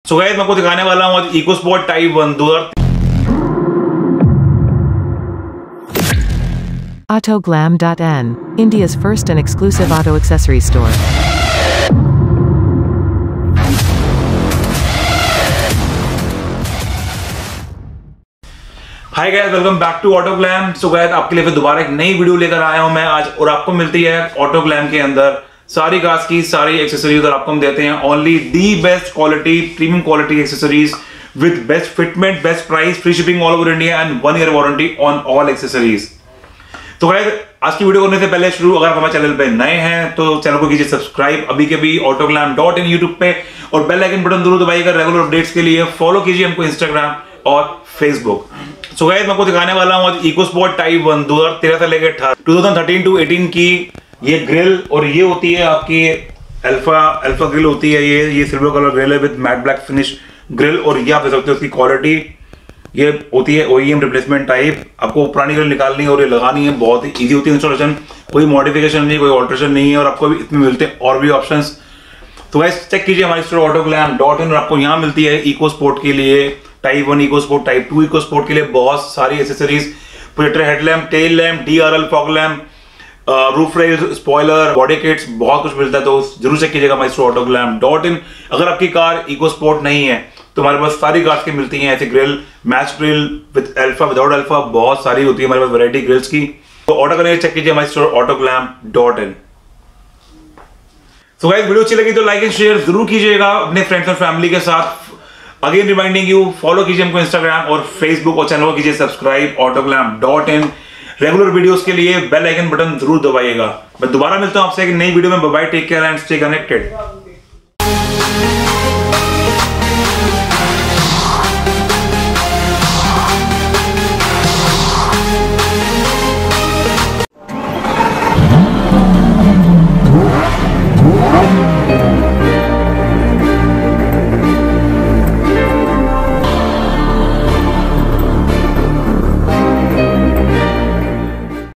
So guys मैं आपको दिखाने वाला हूं आज EcoSport type 1 2000 AUTOGLAM.IN, India's first and exclusive auto accessory store. Hi guys, welcome back to Auto Glam. So guys आपके लिए फिर दोबारा एक नई वीडियो लेकर आया हूं मैं आज, और आपको मिलती है ऑटो ग्लैम के अंदर सारी कार्स की सारी एक्सेसरीज, और आपको हम देते हैं only the best quality premium quality accessories with best fitment, best price, free shipping all over India and 1 year warranty on all accessories. तो गाइस आज की वीडियो करने से पहले शुरू, अगर आप हमारे चैनल पे नए हैं तो चैनल को कीजिए सब्सक्राइब अभी के भी AUTOGLAM.IN यूट्यूब पे, और बेल आइकन बटन जरूर दबाइएगा रेगुलर अपडेट्स के लिए। फॉलो कीजिए हमको इंस्टाग्राम और फेसबुक। सो गाइस मैं आपको दिखाने वाला हूं आज इकोस्पोर्ट टाइप 1 2013 से लेकर 2013 टू 18 की ये ग्रिल, और ये होती है आपकी अल्फा ग्रिल होती है। ये सिल्वर कलर ग्रिल है with matte black finish grill, और ये आप देख सकते हो उसकी क्वालिटी ये होती है OEM रिप्लेसमेंट टाइप। आपको पुरानी ग्रिल निकालनी है और ये लगानी है, बहुत ही इजी होती है इंस्टॉलेशन, कोई मॉडिफिकेशन नहीं, कोई ऑल्ट्रेशन नहीं है, और आपको इसमें मिलते हैं और भी ऑप्शंस। तो गाइस चेक कीजिए हमारी स्टोर AUTOGLAM.IN, और आपको यहाँ मिलती है इकोस्पोर्ट के लिए टाइप 1 इकोस्पोर्ट, टाइप 2 इकोस्पोर्ट के लिए बहुत सारी accessories, projector headlamp, tail lamp, DRL fog lamp, roof rails, spoiler, body kits, बहुत कुछ मिलता है। तो जरूर चेक कीजिएगा हमारी स्टोर AUTOGLAM.IN। अगर आपकी कार इकोस्पोर्ट नहीं है तो हमारे पास सारी कार्स की मिलती हैं ऐसे grill, match grill with Alpha, without Alpha, बहुत सारी होती है हमारे पास वैरायटी ग्रिल्स की। तो ऑर्डर करने चेक कीजिए हमारी store AUTOGLAM.IN। So guys video अच्छी लगी तो लाइक एंड शेयर जरूर कीजिएगा अपने फ्रेंड्स और फैमिली के साथ। अगेन रिमाइंडिंग यू, फॉलो कीजिए हमको इंस्टाग्राम और फेसबुक, और चैनल को कीजिए सब्सक्राइब AUTOGLAM.IN। रेगुलर वीडियोस के लिए बेल आइकन बटन जरूर दबाइएगा। मैं दोबारा मिलता हूं आपसे एक नई वीडियो में। Bye bye, take care and stay connected.